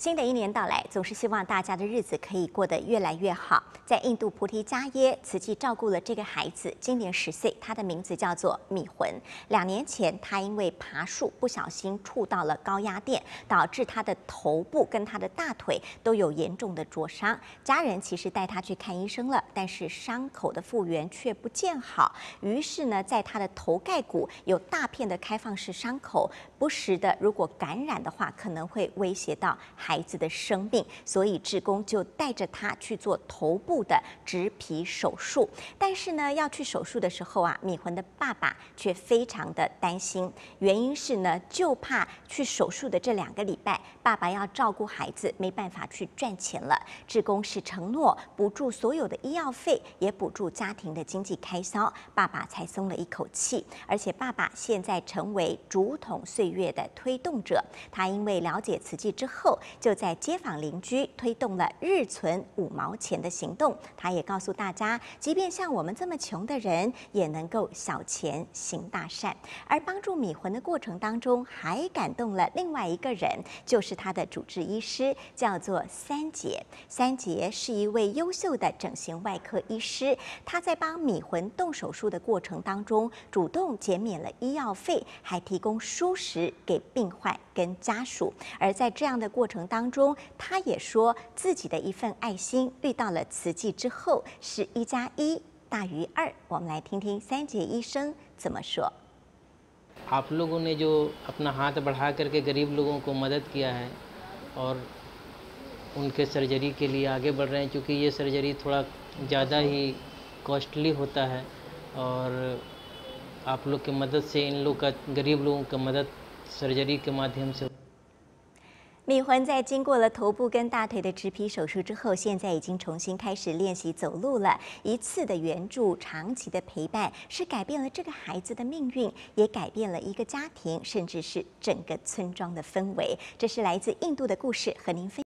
新的一年到来，总是希望大家的日子可以过得越来越好。在印度菩提迦耶，慈济照顾了这个孩子，今年10岁，他的名字叫做米魂。2年前，他因为爬树不小心触到了高压电，导致他的头部跟他的大腿都有严重的灼伤。家人其实带他去看医生了，但是伤口的复原却不见好。于是呢，在他的头盖骨有大片的开放式伤口，不时的如果感染的话，可能会威胁到孩子的生命，所以志工就带着他去做头部的植皮手术。但是呢，要去手术的时候啊，米魂的爸爸却非常的担心，原因是呢，就怕去手术的这2个礼拜，爸爸要照顾孩子，没办法去赚钱了。志工是承诺补助所有的医药费，也补助家庭的经济开销，爸爸才松了一口气。而且爸爸现在成为竹筒岁月的推动者，他因为了解慈济之后，就在街坊邻居推动了日存5毛钱的行动。他也告诉大家，即便像我们这么穷的人，也能够小钱行大善。而帮助米魂的过程当中，还感动了另外一个人，就是他的主治医师，叫做三杰。三杰是一位优秀的整形外科医师，他在帮米魂动手术的过程当中，主动减免了医药费，还提供蔬食给病患跟家属。而在这样的过程当中，他也说自己的一份爱心遇到了慈济之后是1+1大于2。我们来听听三杰医生怎么说。 आप लोगों ने जो अपना हाथ बढ़ा करके गरीब लोगों को मदद किया है और उनके सर्जरी के लिए आगे बढ़ रहे हैं, क्योंकि ये सर्जरी थोड़ा ज़्यादा ही कॉस्टली होता है और आप लोग की मदद से इन लोग का गरीब लोगों का मदद सर्जरी के माध्यम से। 米魂在经过了头部跟大腿的植皮手术之后，现在已经重新开始练习走路了。一次的援助，长期的陪伴，是改变了这个孩子的命运，也改变了一个家庭，甚至是整个村庄的氛围。这是来自印度的故事，和您分享。